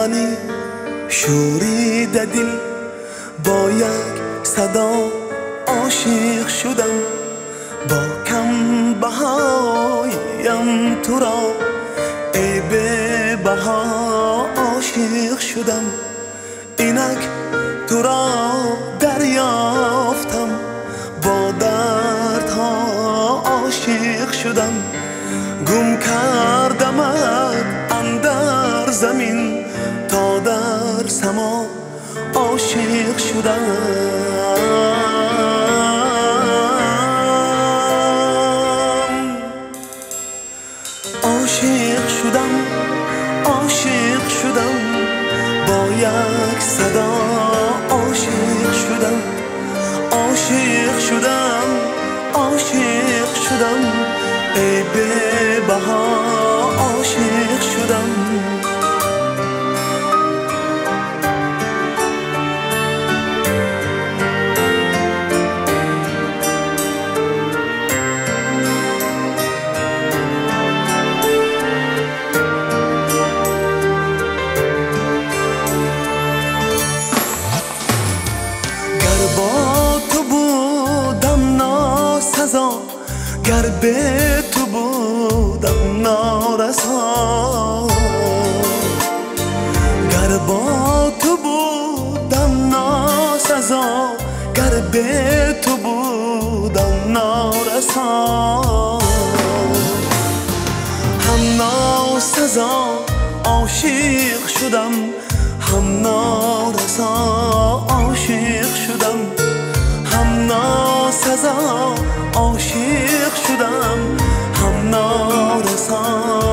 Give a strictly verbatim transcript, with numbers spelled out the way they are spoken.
منی شورید دل با یک صدا عاشق شدم، با کم بهایم تو را ای به بها عاشق شدم. اینک تو را دریافتم، با دردها عاشق شدم. گم کردمت اندر زمین تا در سما عاشق شدم. عاشق شدم عاشق شدم با یک صدا عاشق شدم. عاشق شدم عاشق شدم ای به بها عاشق شدم. گر به تو بودم نارسا، گر با تو بودم ناسزا، گر به تو بودم نارسا. هم ناسزا عاشق شدم، هم نارسا عاشق شدم. هم ناسزا عاشق شدم، هم نارسا